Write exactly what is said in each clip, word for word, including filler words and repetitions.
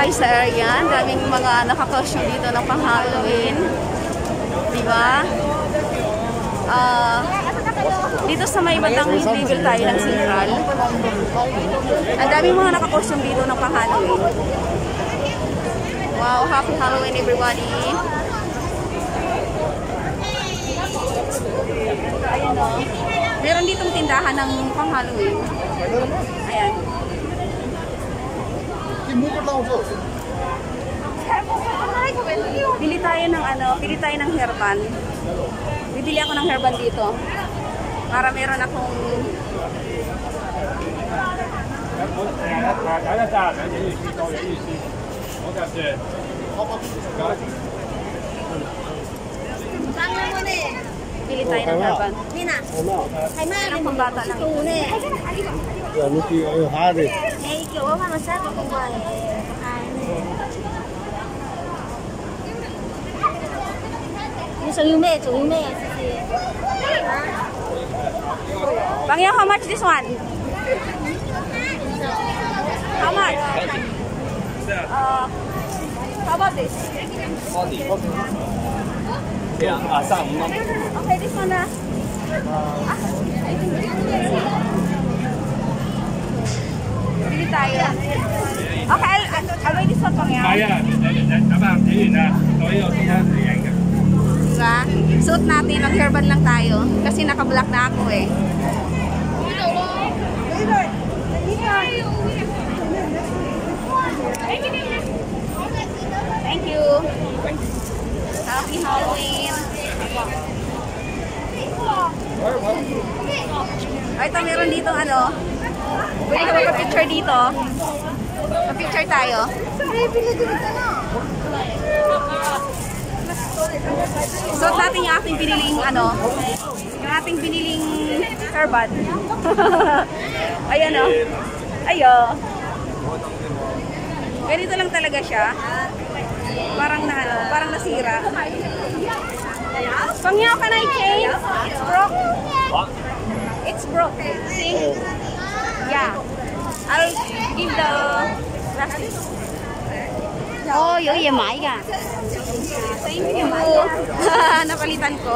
guys sa area. Daming mga naka-costume dito ng pang-Halloween. Diba? Uh, dito sa may bandang level tayo ng Central. Ang daming mga naka-costume dito ng pang-Halloween. Wow, happy Halloween everybody. Ayan o. Meron ditong tindahan ng pang-Halloween. Ayan. Bili tayo ng ano, bili tayo ng hairband. Bibili ako ng hairband dito. Para meron akong bili tayo ng hairband. Nina, hay ma lang pambata lang ito. Ya, luti ayo hari. Eh, kiểu mà nó sát vào ngoài ai này. Như sao yêu mẹ, chủ yêu mẹ. Bang Yang, how much this one? How much? Uh, how about this? Ya, asam. Okay, this one na. Ah, bili tayo. Okay, I'll, I'll wait this one Bang Yang. Kaya, dapat hindi na. Toyo, toyo, toyo. Diba? Suot natin, ang hairband lang tayo. Kasi naka-black na ako eh. Thank you. Happy Halloween. Ay, ito meron dito ano. Pwede ka magpa-picture dito. Pa-picture tayo. Suot natin yung ating biniling ano. Yung ating biniling hairband. Ayan o. Ayo. Ganito lang talaga siya. Parang na ano, parang nasira. Bang Yang, can I change? It's broke. It's broke. See? Yeah. I'll give the plastic. Oh,有嘢買㗎. Thank you. Napalitan ko.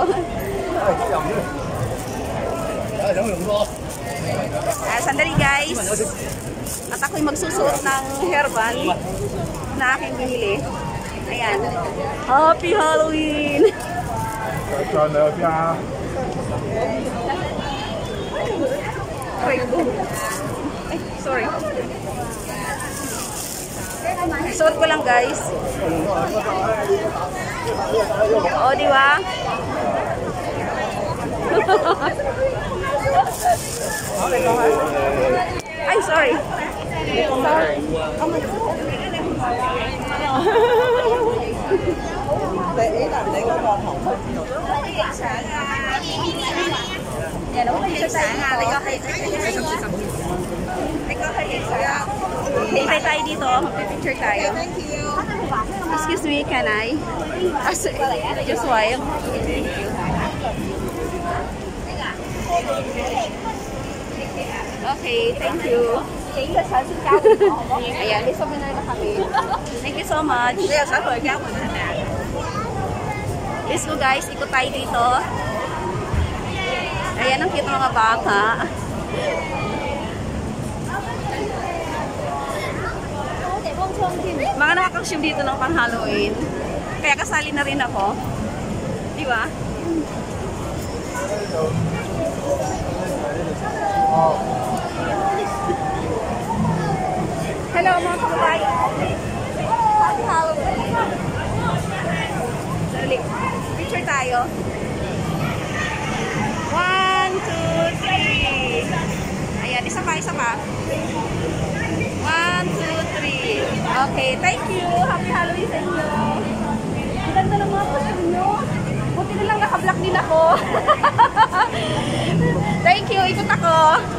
Ah, sandali guys. At ako'y magsusuot ng hairband na aking binili. Ayan. Happy Halloween! Ay, sorry. Suot ko lang guys. O, di ba? Ay, sorry. Sorry. Oh my God. Hintay tayo dito. Mag-picture tayo. Excuse me, can I? Just while. Okay, thank you. Ayan, souvenir na kami. Thank you so much. Let's go guys, ikot tayo dito. Ayan, ang cute mga bata. Mga nakaka-costume dito ng pang-Halloween. Kaya kasali na rin ako. Di ba? Hello mga kababayan. Happy Halloween. Dali. Picture tayo. One, two, three. Ayan, isa pa, isa pa. One, two, three. Okay, thank you. Happy Halloween sa inyo. Ang ganda ng mga costume nyo. Buti na lang naka-black din ako. Thank you. Ikot ako.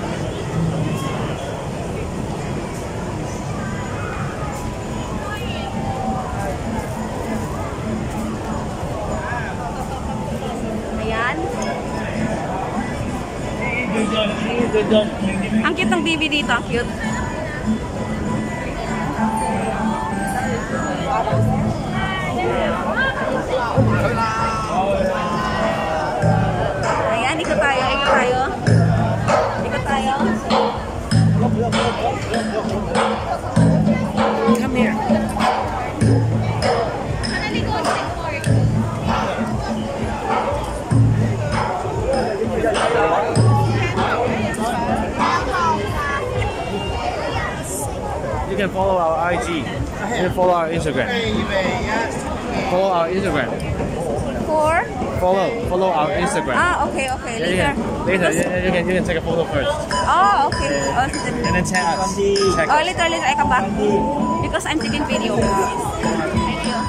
Ayan. Ang cute ng baby dito. Ang cute. Ayan, ikot tayo, ikot tayo. Ikot tayo. Come here. You can follow our I G. You can follow our Instagram. Follow our Instagram. Four. Follow, follow our Instagram. Ah, okay, okay. Yeah, you Later. can, later, you, you can you can take a photo first, Oh, okay. Oh, and then tag us. Tag oh us. later, later. I come back. Because I'm taking video. Thank you.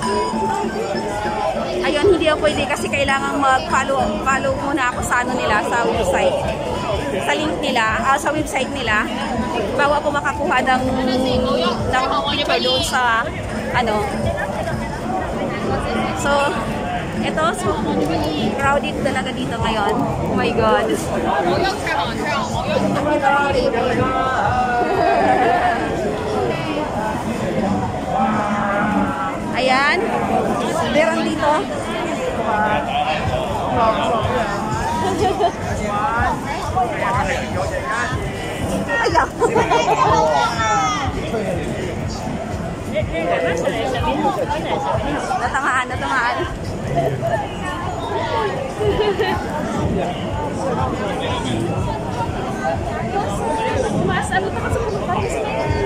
Ayun, hindi ako pwede kasi kailangan mag-follow follow muna ako sa ano nila, sa website. Sa link nila, ah, sa website nila. Bago ako makakuha ng, ng picture doon sa ano. So, ito, so, crowded talaga dito ngayon. Oh my God. Ayan. Meron dito. Ayan. Natamaan, natamaan. Mas, ano pa kasi pagkakasya?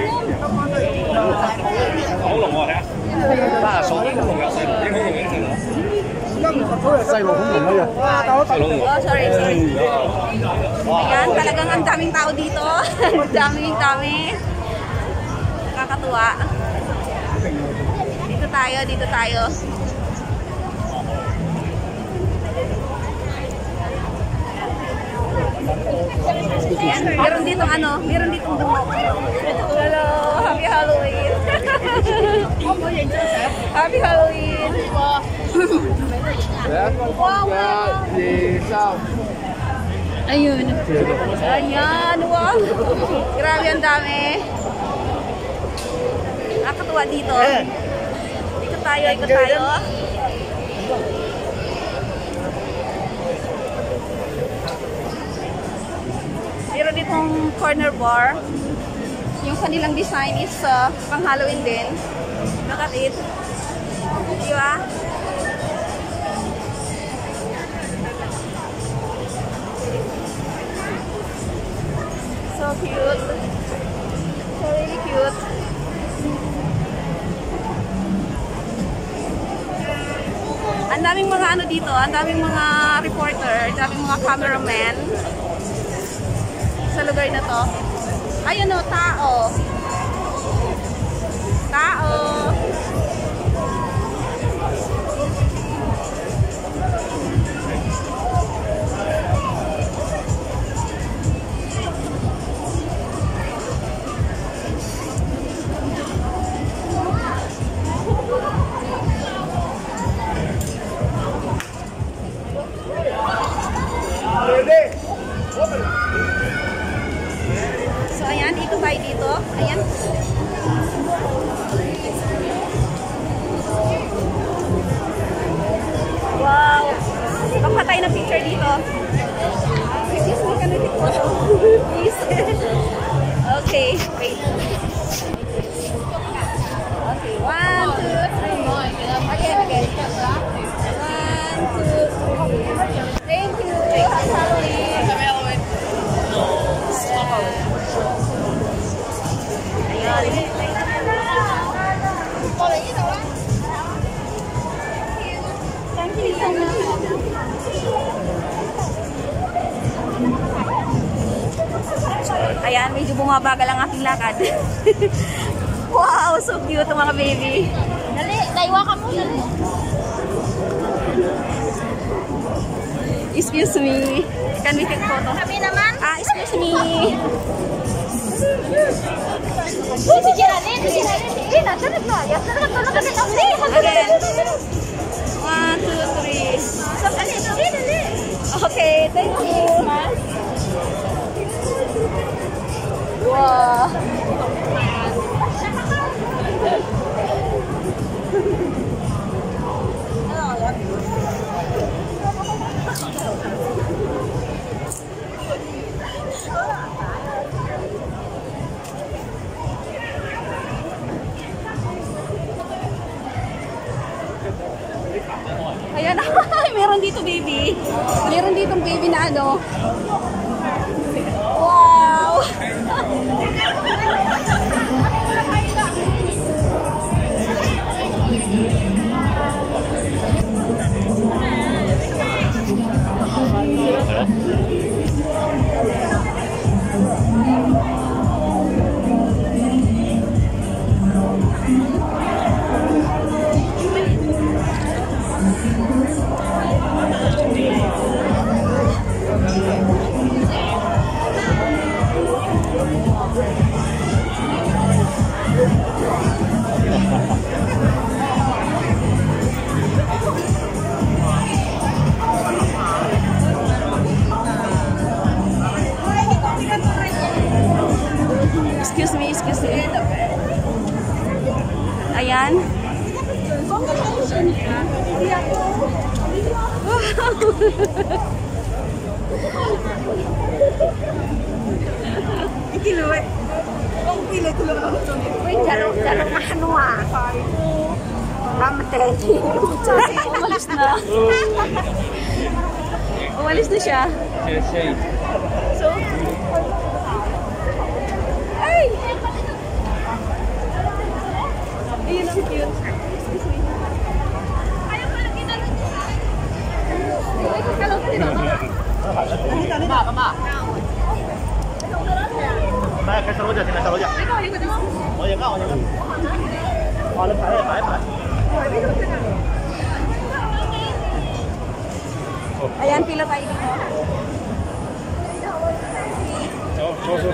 好濃喎，睇下。啊，爽啲濃嘅，細龍，應該用嘅細龍。細龍好濃嘅。細龍。 Oh, sorry, sorry. Ayan, talagang ang daming tao dito. Ang daming dami. Nakakatuwa. Dito tayo, dito tayo. Ayan, meron dito ano, meron dito bunga. Hello, happy Halloween. Happy Halloween. Wow, wow. Ayun. Ayan, wow. Grabe ang dami. Nakakatuwa dito. Ikot tayo, ikot tayo. Meron ditong corner bar. Yung kanilang design is uh, pang Halloween din. Look at it. Diba? So cute. So really cute. Ang daming mga ano dito, ang daming mga reporter, ang daming mga cameraman sa lugar na to. Ayun o, tao. Tao. So ayan, dito tayo dito. Ayan. Wow. Baka tayo ng picture dito. Excuse me, can I take photo? Please. Okay, wait. Okay, one, two, three. Again, again. One, two, three. Thank you. Happy Halloween. Thank you so much. Ayan, medyo bumabagal ang aking lakad. Wow, so cute mga baby. Dali, daiwa ka mo, dali. Excuse me. Can we take photo? Kami naman. Ah, excuse me. Uy, si Geraldine, si Geraldine. Eh, natanag na. Yan, natanag na. Natanag na. Again. One, two, three. So, dali, dali, dali. Okay, thank you. Wow. meron dito baby. Meron dito baby na ano. Wow! Excuse me, excuse me. Ayan. Ikiluwi. Ang pila ko lang ako. Wait, jaro, jaro na ano ah. Mamatay. Umalis na. Umalis na siya. So, ay! Ayun ang cute. Excuse me. Ayaw ko lang ginalun niya. Ay, kagalaw ka din ako. Kama, kama. Kaya, kaya sa roja, sila sa roja. Ikaw, ayaw ko din mo. Oye ka, oye ka. Wala pa, eh, pa, eh, pa. Ayan, pila tayo dito. Oh, so, so.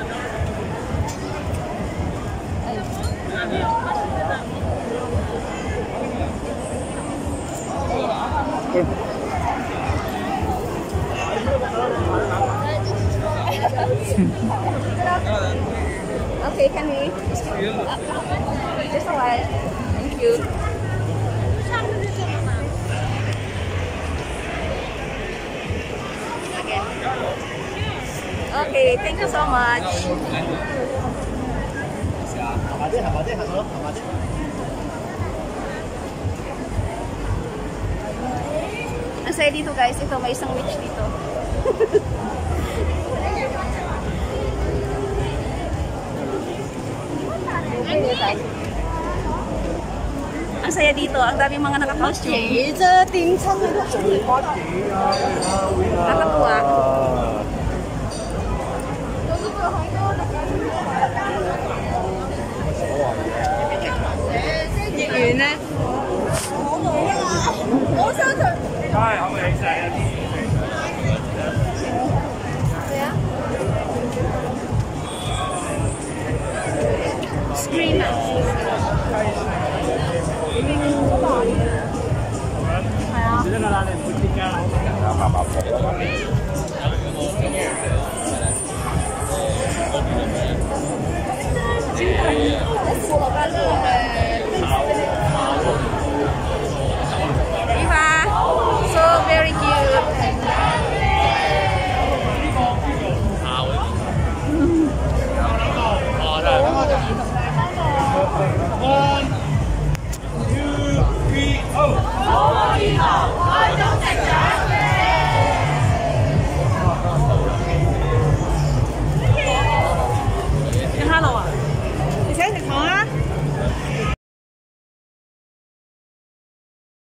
Okay, can we? Just a while. Thank you. Again. Okay, thank you so much. Habade, habade, habade, habade. Ang saya dito guys, ito may isang witch dito. Ang saya dito, ang daming mga naka-costume. Nakatuwa.